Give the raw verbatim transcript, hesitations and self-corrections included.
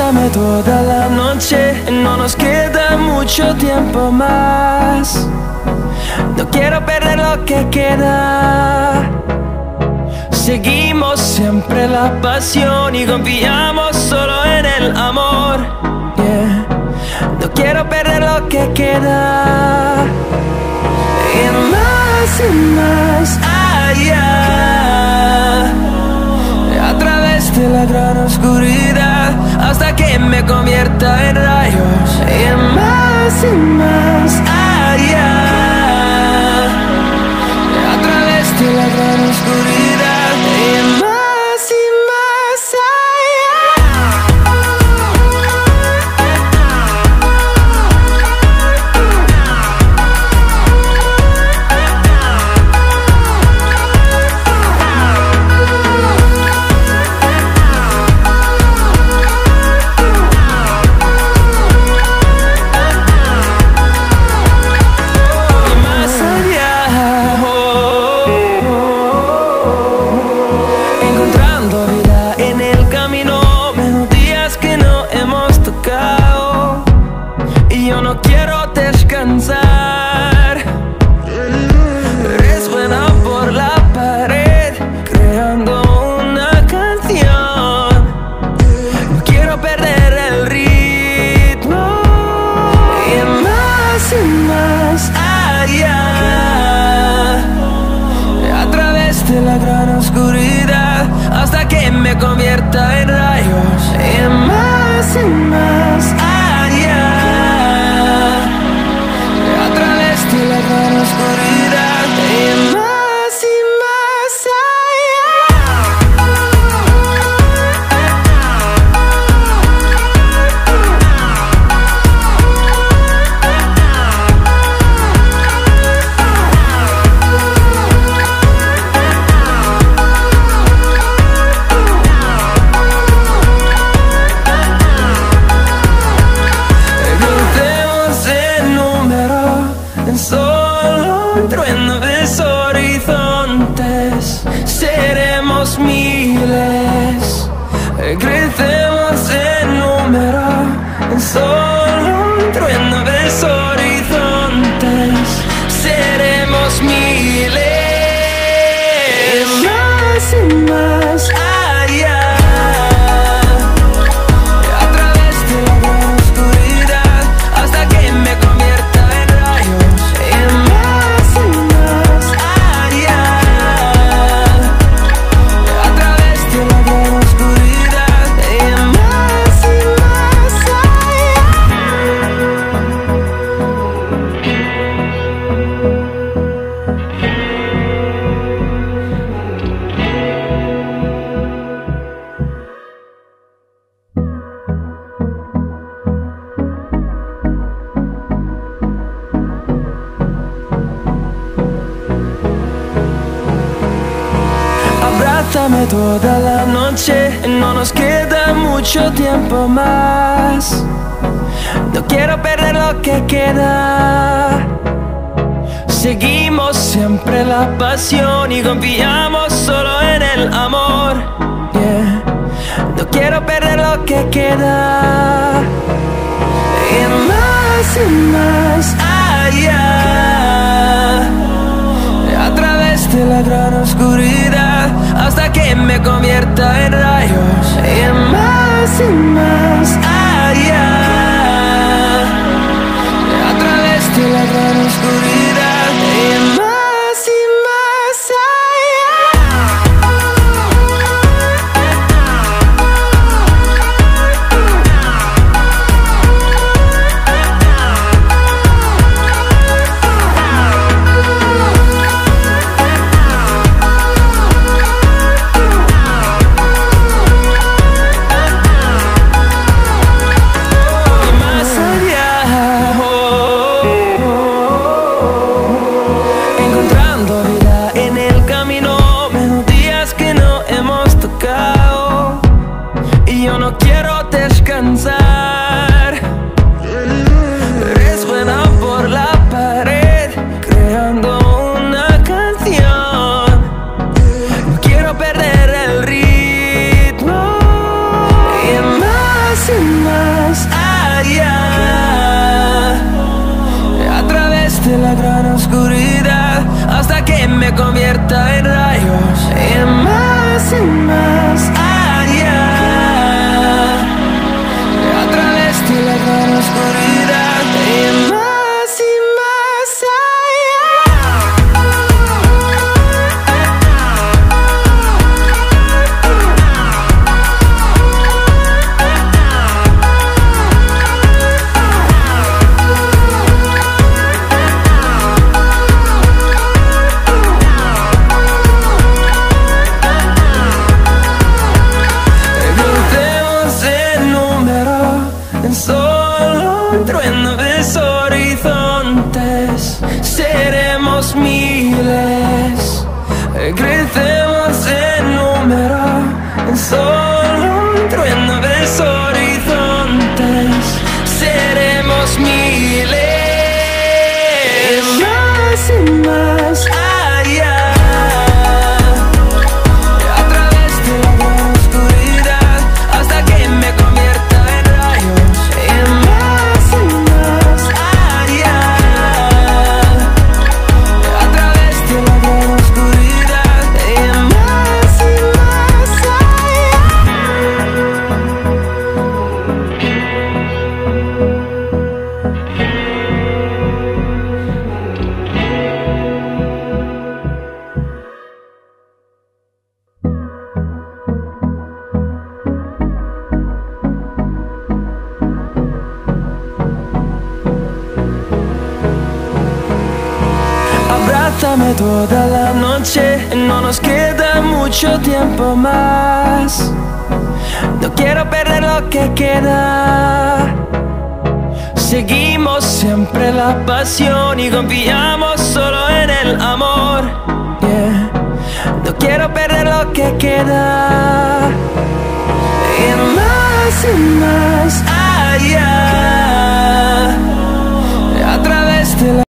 Abrázame toda la noche, no nos queda mucho tiempo más. No quiero perder lo que queda. Seguimos siempre la pasión y confiamos solo en el amor. Yeah. No quiero perder lo que queda. Y más y más allá, a través de la gran oscuridad, hasta que me convierta en rayos. Y más y más allá, a través de la gran oscuridad, y más y más allá. Yo no quiero descansar. Resuena por la pared, creando una canción. No quiero perder el ritmo. Y más y más allá, a través de la gran oscuridad, hasta que me convierta en rayos. Y más y más allá, a través de la gran oscuridad, y más y más solo un trueno de horizontes. Seremos miles, crecemos en número. Solo un trueno de horizontes. Seremos miles, más y más allá, a través de la gran oscuridad, hasta que me convierta en rayos. Abrázame toda la noche, no nos queda mucho tiempo más. No quiero perder lo que queda. Seguimos siempre la pasión y confiamos solo en el amor. Yeah. No quiero perder lo que queda. Y más y más allá, a través de la gran oscuridad, hasta que me convierta en rayos. Y más y más allá, a través de la gran oscuridad, y más y más más allá. A través de la gran oscuridad, hasta que me convierta en rayos. Y más y más allá. A través de la gran oscuridad, y más y más allá. Abrázame toda la noche, no nos queda mucho tiempo más. No quiero perder lo que queda. Seguimos siempre la pasión y confiamos solo en el amor. Yeah. No quiero perder lo que queda. Y más y más